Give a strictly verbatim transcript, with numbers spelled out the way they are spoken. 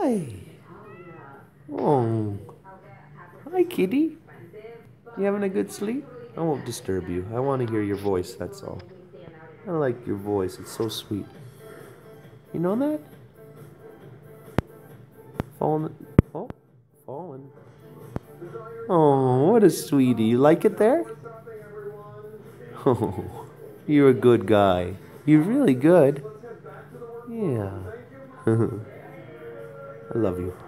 Hi. Oh. Hi, kitty. You having a good sleep? I won't disturb you. I want to hear your voice, that's all. I like your voice. It's so sweet. You know that? Fallen. Oh, fallen. Oh, what a sweetie. You like it there? Oh, you're a good guy. You're really good. Yeah. I love you.